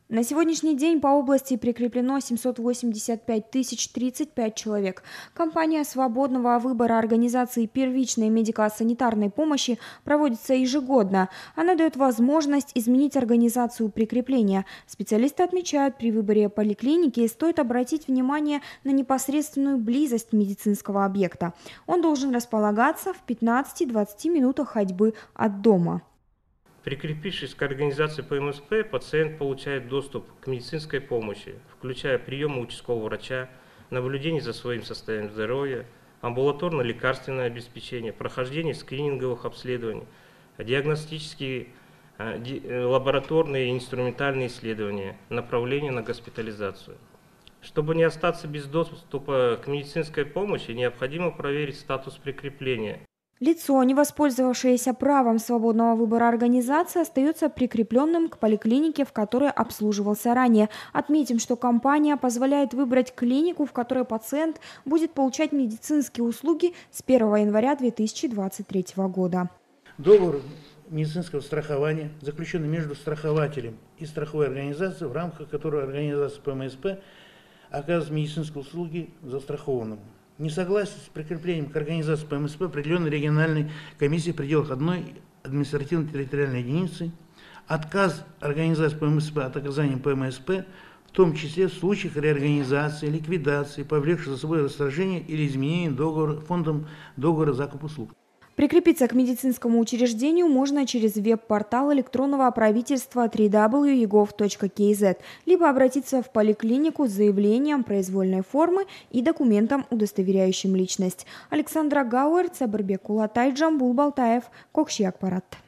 На сегодняшний день по области прикреплено 785 035 человек. Кампания свободного выбора организации первичной медико-санитарной помощи проводится ежегодно. Она дает возможность изменить организацию прикрепления. Специалисты отмечают, при выборе поликлиники стоит обратить внимание на непосредственную близость медицинского объекта. Он должен располагаться в 15-20 минутах ходьбы от дома. Прикрепившись к организации ПМСП, пациент получает доступ к медицинской помощи, включая прием у участкового врача, наблюдение за своим состоянием здоровья, амбулаторно-лекарственное обеспечение, прохождение скрининговых обследований, диагностические, лабораторные и инструментальные исследования, направление на госпитализацию. Чтобы не остаться без доступа к медицинской помощи, необходимо проверить статус прикрепления. Лицо, не воспользовавшееся правом свободного выбора организации, остается прикрепленным к поликлинике, в которой обслуживался ранее. Отметим, что компания позволяет выбрать клинику, в которой пациент будет получать медицинские услуги с 1 января 2023 года. Договор медицинского страхования, заключенный между страхователем и страховой организацией, в рамках которой организация ПМСП оказывает медицинские услуги застрахованному. Несогласие с прикреплением к организации ПМСП определенной региональной комиссии в пределах одной административно-территориальной единицы, отказ организации ПМСП от оказания ПМСП, в том числе в случаях реорганизации, ликвидации, повлекших за собой расторжение или изменение фондом договора закупа услуг. Прикрепиться к медицинскому учреждению можно через веб-портал электронного правительства www.egov.kz, либо обратиться в поликлинику с заявлением произвольной формы и документом, удостоверяющим личность. Александра Гауэр, Цабырбек Кулатай, Джамбул Балтаев, Кокши Акпарат.